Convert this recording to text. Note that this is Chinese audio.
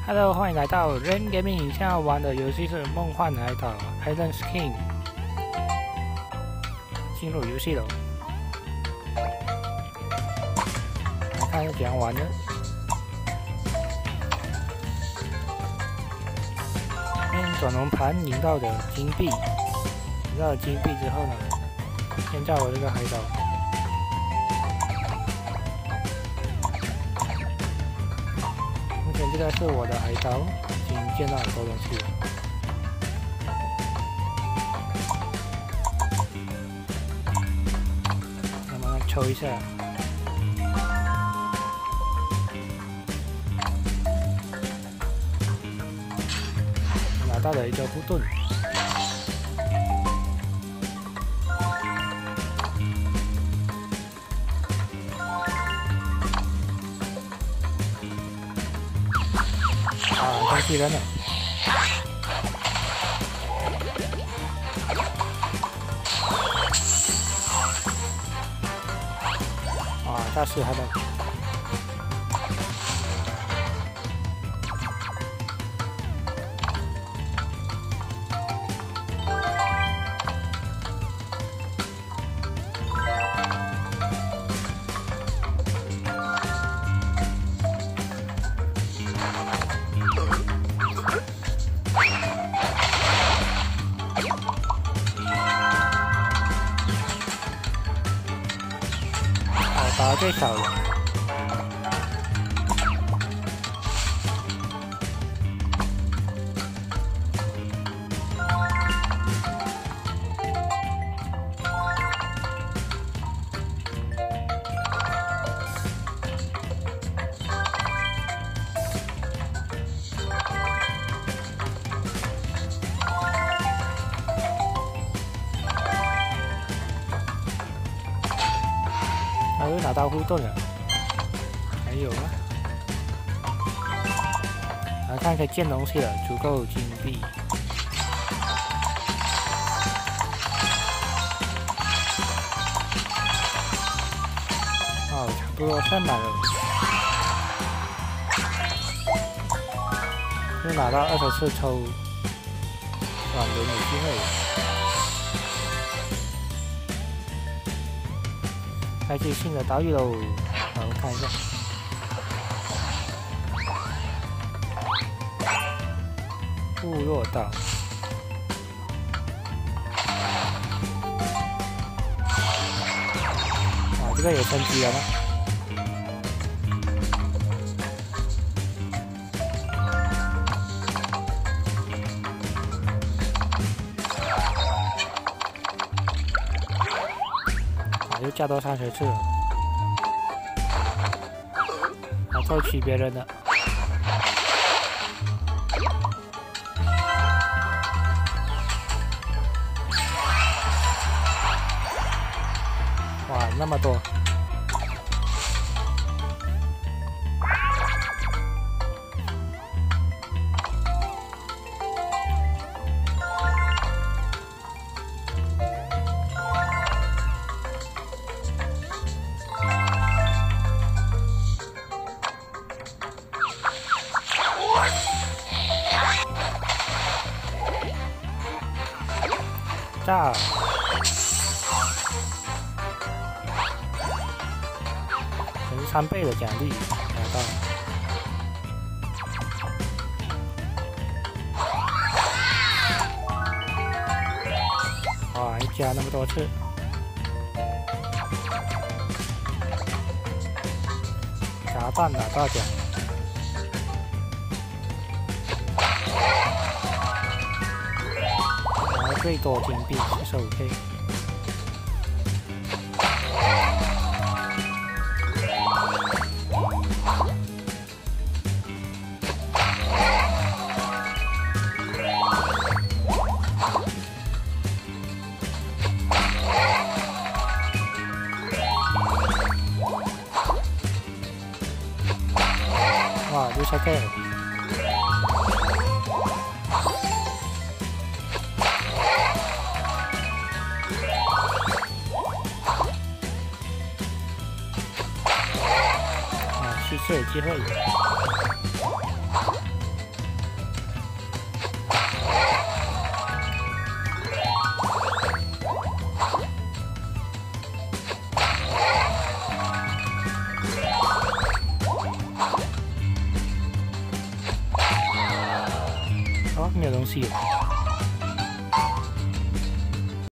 Hello， 欢迎来到 Rain Gaming。现在玩的游戏是《梦幻海岛 Island King》。进入游戏了，来看是怎样玩的。转龙盘赢到的金币，赢到了金币之后呢，建造了这个海岛。目前这个是我的海岛，已经建到很多东西了。慢慢抽一下。 拿到了一个护盾，东西人了，炸死他们。 打最少了，又拿到护盾了，还有吗？来看可以建东西了，足够金币。差不多算满了。又拿到20次抽软轮有机会。 开启新的岛屿喽！好，我看一下，部落岛。这个有升级了吗？又加多30次了，还偷取别人的。哇，那么多！炸！乘3倍的奖励拿到。哇，一加那么多次。炸弹拿到奖。 最多金币45K，哇，60K 了。 去次有机会。 没有东西了。